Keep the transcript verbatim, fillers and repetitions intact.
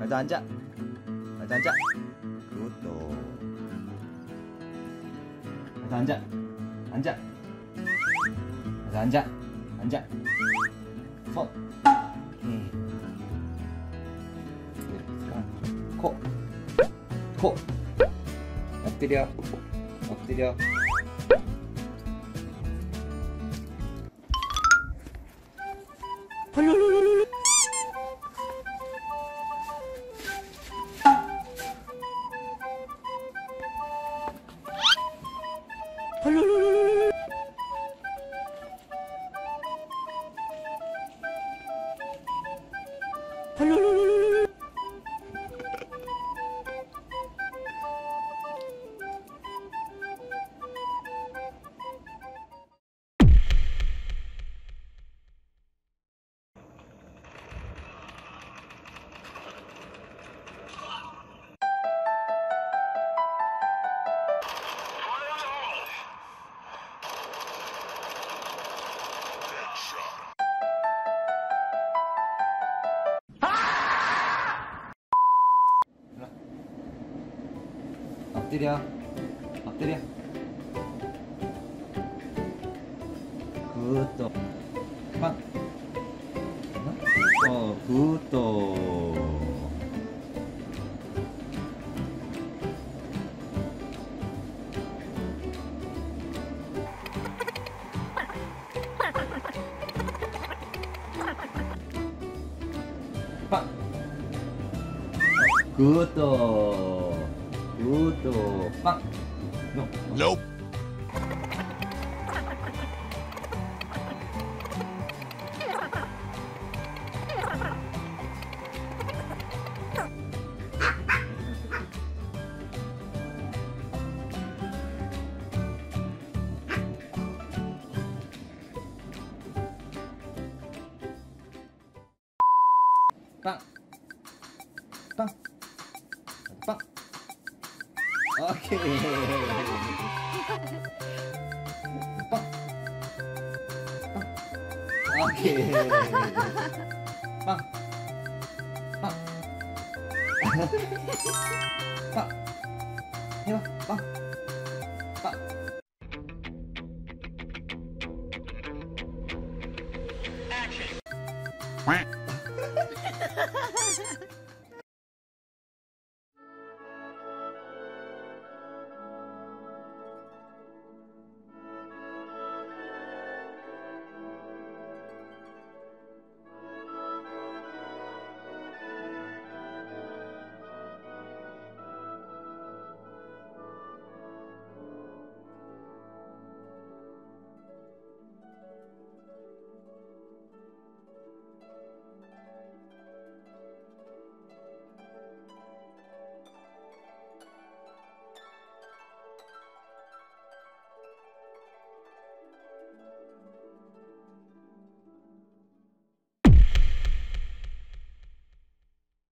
가자 앉아. 가자 앉아. 그것도. 가자 앉아. 앉아. 가자 앉아. 앉아. 손. 오케이. 코. 코. 엎드려. 엎드려. 헐룰룰룰룰. 헐룰룰룰. 헐룰룰룰. 엎드려. 엎드려. 굿도. 빵. 어, 굿도. 빵. 굿도. 굿도. 빵. 노. Nope. 빵. 빵. 빵. 오케이. 빵. 빵. 오케이. 빵. 빵. 빵. 해봐. 빵. 빵. Quack.